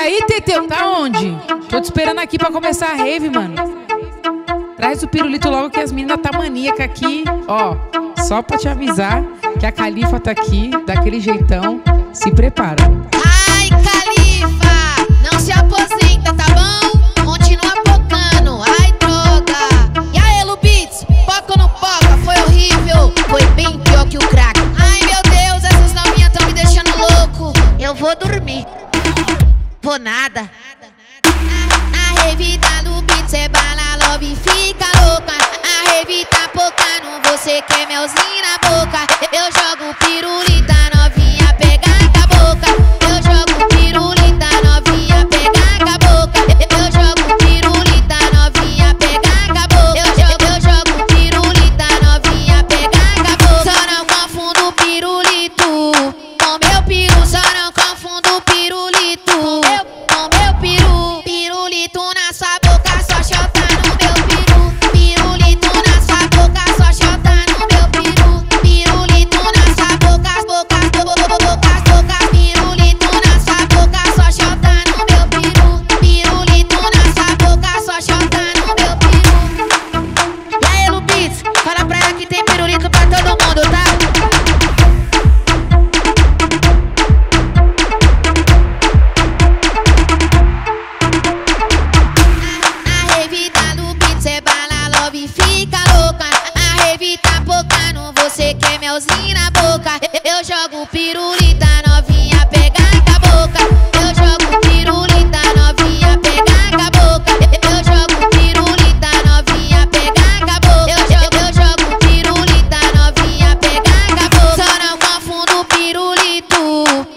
aí, Teteu, tá onde? Tô te esperando aqui pra começar a rave, mano. Traz o pirulito logo que as meninas tá maníaca aqui. Ó, só pra te avisar que a Califa tá aqui, daquele jeitão. Se prepara. Ai, Califa, não se aposenta, tá bom? Continua pocando, ai, droga. E aí, Lubits, poca ou não poca? Foi horrível, foi bem pior que o crack. Ai, meu Deus, essas novinhas tão me deixando louco. Eu vou dormir, vou nada. A rave da Lubits é bala, love e fica louca. A rave tá pocando, você quer melzinho na boca. Eu jogo pirulita, novinha, pega com a boca. Eu jogo pirulita, novinha, pega com a boca. Eu jogo pirulita, novinha, pega com a boca. Eu jogo pirulita, novinha, pega com a boca. Só não confundo pirulito com meu piru, só não confundo pirulito com meu piru. Pirulito na sua boca, só chota no meu piru. Pirulito na sua boca, só chota no meu piru. Pirulito na sua boca, boca, boca. Pirulito na sua boca, só chota no meu piru. Pirulito na sua boca, só chota no meu piru. E aí, Lubits, fala pra ela que tem pirulito pra todo mundo, tá? A rave da Lubits é bala, love e fica louca. A rave tá pocando, você quer melzinho na boca. Eu jogo pirulita, novinha, pega com a boca. Eu jogo pirulita, novinha, pega com a boca. Eu jogo pirulita, novinha, pega com a boca. Eu jogo pirulita, novinha, pega com a boca. Só não confundo pirulito